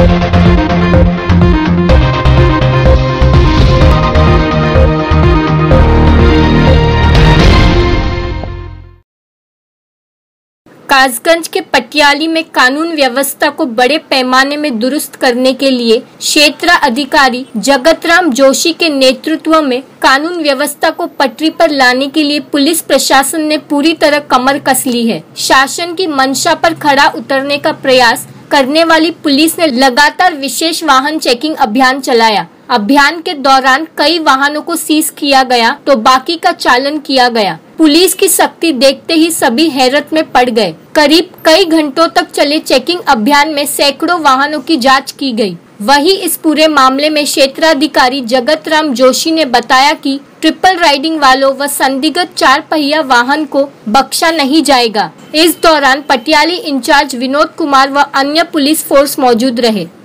कासगंज के पटियाली में कानून व्यवस्था को बड़े पैमाने में दुरुस्त करने के लिए क्षेत्र अधिकारी जगतराम जोशी के नेतृत्व में कानून व्यवस्था को पटरी पर लाने के लिए पुलिस प्रशासन ने पूरी तरह कमर कस ली है। शासन की मंशा पर खरा उतरने का प्रयास करने वाली पुलिस ने लगातार विशेष वाहन चेकिंग अभियान चलाया। अभियान के दौरान कई वाहनों को सीज किया गया तो बाकी का चालन किया गया। पुलिस की सख्ती देखते ही सभी हैरत में पड़ गए। करीब कई घंटों तक चले चेकिंग अभियान में सैकड़ों वाहनों की जांच की गई। वहीं इस पूरे मामले में क्षेत्राधिकारी जगतराम जोशी ने बताया कि ट्रिपल राइडिंग वालों व संदिग्ध 4 पहिया वाहन को बख्शा नहीं जाएगा। इस दौरान पटियाली इंचार्ज विनोद कुमार व अन्य पुलिस फोर्स मौजूद रहे।